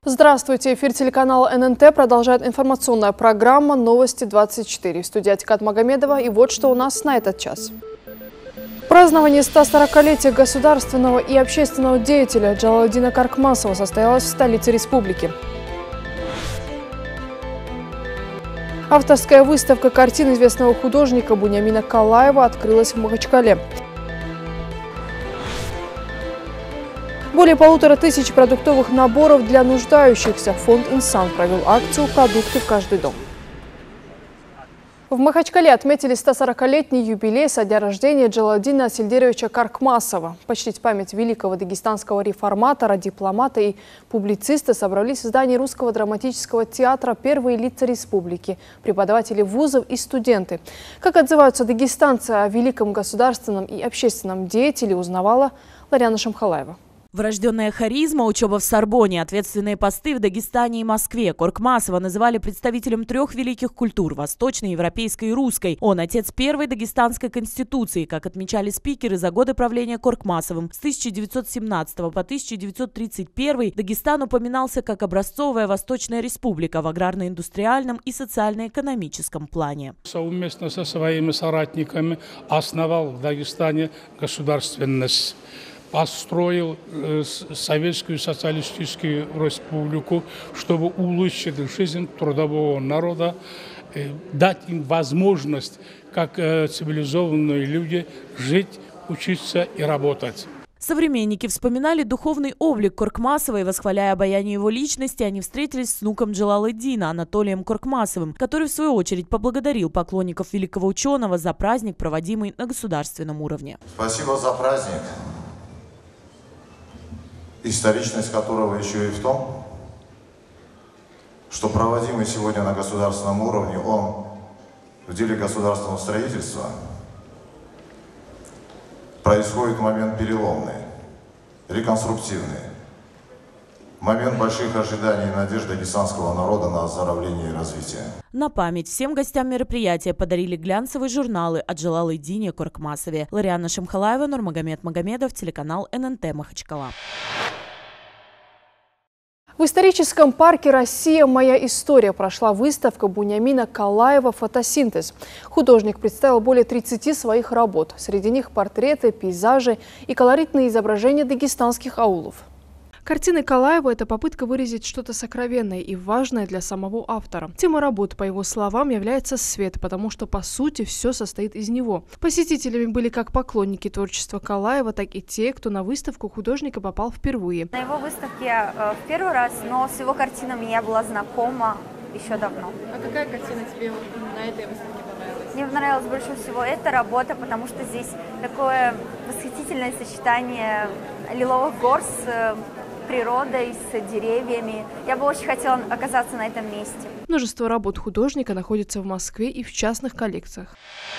Здравствуйте! Эфир телеканала ННТ продолжает информационная программа «Новости 24». В студии Атикат Магомедова. И вот что у нас на этот час. Празднование 140-летия государственного и общественного деятеля Джалалиддина Коркмасова состоялось в столице республики. Авторская выставка картин известного художника Буньямина Калаева открылась в Махачкале. Более 1500 продуктовых наборов для нуждающихся. Фонд «Инсан» провел акцию «Продукты в каждый дом». В Махачкале отметили 140-летний юбилей со дня рождения Джалалиддина Асильдеровича Коркмасова. Почтить память великого дагестанского реформатора, дипломата и публициста собрались в здании Русского драматического театра первые лица республики, преподаватели вузов и студенты. Как отзываются дагестанцы о великом государственном и общественном деятеле, узнавала Лариана Шамхалаева. Врожденная харизма, учеба в Сорбоне, ответственные посты в Дагестане и Москве. Коркмасова называли представителем трех великих культур – восточной, европейской и русской. Он отец первой дагестанской конституции, как отмечали спикеры за годы правления Коркмасовым. С 1917 по 1931 Дагестан упоминался как образцовая Восточная республика в аграрно-индустриальном и социально-экономическом плане. Совместно со своими соратниками основал в Дагестане государственность. Построил Советскую социалистическую республику, чтобы улучшить жизнь трудового народа, дать им возможность, как цивилизованные люди, жить, учиться и работать. Современники вспоминали духовный облик Коркмасова и, восхваляя обаяние его личности, они встретились с внуком Джалалиддина Анатолием Коркмасовым, который, в свою очередь, поблагодарил поклонников великого ученого за праздник, проводимый на государственном уровне. Спасибо за праздник, историчность которого еще и в том, что проводимый сегодня на государственном уровне, он в деле государственного строительства происходит момент переломный, реконструктивный, момент больших ожиданий и надежд дагестанского народа на оздоровление и развитие. На память всем гостям мероприятия подарили глянцевые журналы о Джалалиддине Коркмасове. Лариана Шамхалаева, Нурмагомед Магомедов, телеканал ННТ Махачкала. В историческом парке «Россия. Моя история» прошла выставка Буньямина Калаева «Фотосинтез». Художник представил более 30 своих работ. Среди них портреты, пейзажи и колоритные изображения дагестанских аулов. Картины Калаева – это попытка выразить что-то сокровенное и важное для самого автора. Тема работы, по его словам, является свет, потому что, по сути, все состоит из него. Посетителями были как поклонники творчества Калаева, так и те, кто на выставку художника попал впервые. На его выставке я в первый раз, но с его картинами я была знакома еще давно. А какая картина тебе на этой выставке понравилась? Мне понравилась больше всего эта работа, потому что здесь такое восхитительное сочетание лиловых гор с природой, с деревьями. Я бы очень хотела оказаться на этом месте. Множество работ художника находится в Москве и в частных коллекциях.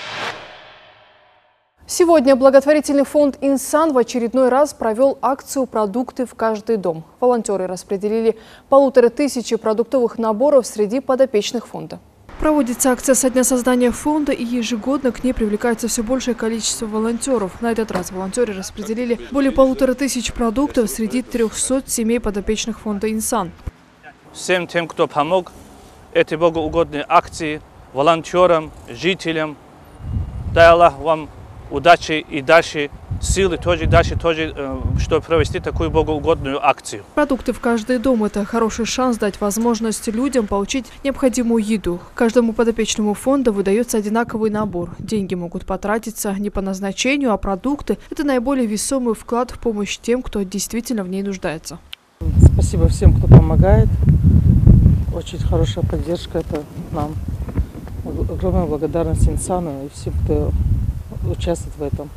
Сегодня благотворительный фонд «Инсан» в очередной раз провел акцию «Продукты в каждый дом». Волонтеры распределили 1500 продуктовых наборов среди подопечных фонда. Проводится акция со дня создания фонда, и ежегодно к ней привлекается все большее количество волонтеров. На этот раз волонтеры распределили более 1500 продуктов среди 300 семей подопечных фонда «Инсан». Всем тем, кто помог этой богоугодной акции, волонтерам, жителям, дай Аллах вам удачи и дальше силы, чтобы провести такую богоугодную акцию. Продукты в каждый дом – это хороший шанс дать возможность людям получить необходимую еду. Каждому подопечному фонда выдается одинаковый набор. Деньги могут потратиться не по назначению, а продукты – это наиболее весомый вклад в помощь тем, кто действительно в ней нуждается. Спасибо всем, кто помогает. Очень хорошая поддержка. Это нам. Огромная благодарность «Инсану» и всем, кто участвует в этом.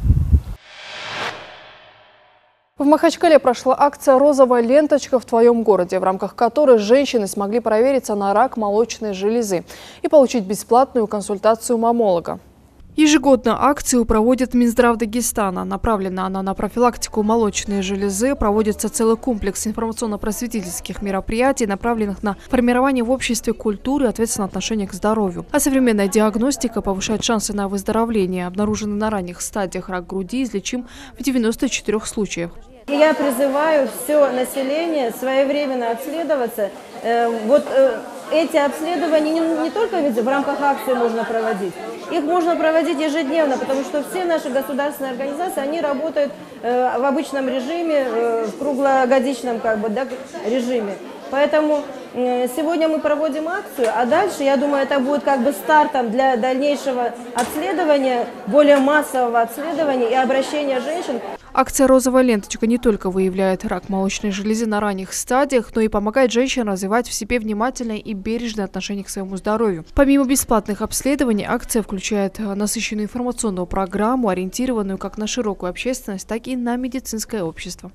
В Махачкале прошла акция «Розовая ленточка в твоем городе», в рамках которой женщины смогли провериться на рак молочной железы и получить бесплатную консультацию маммолога. Ежегодно акцию проводит Минздрав Дагестана. Направлена она на профилактику молочной железы. Проводится целый комплекс информационно-просветительских мероприятий, направленных на формирование в обществе культуры и ответственного отношения к здоровью. А современная диагностика повышает шансы на выздоровление. Обнаруженный на ранних стадиях рак груди излечим в 94 случаях. Я призываю все население своевременно обследоваться. Эти обследования не только в рамках акции можно проводить, их можно проводить ежедневно, потому что все наши государственные организации, они работают в обычном режиме, в круглогодичном режиме. Поэтому сегодня мы проводим акцию, а дальше, я думаю, это будет стартом для дальнейшего обследования, более массового обследования и обращения женщин. Акция «Розовая ленточка» не только выявляет рак молочной железы на ранних стадиях, но и помогает женщинам развивать в себе внимательное и бережное отношение к своему здоровью. Помимо бесплатных обследований, акция включает насыщенную информационную программу, ориентированную как на широкую общественность, так и на медицинское общество.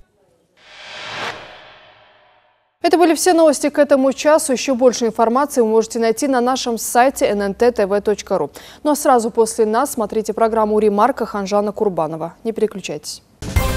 Это были все новости к этому часу. Еще больше информации вы можете найти на нашем сайте nnttv.ru. Ну а сразу после нас смотрите программу «Ремарка» Ханжана Курбанова. Не переключайтесь.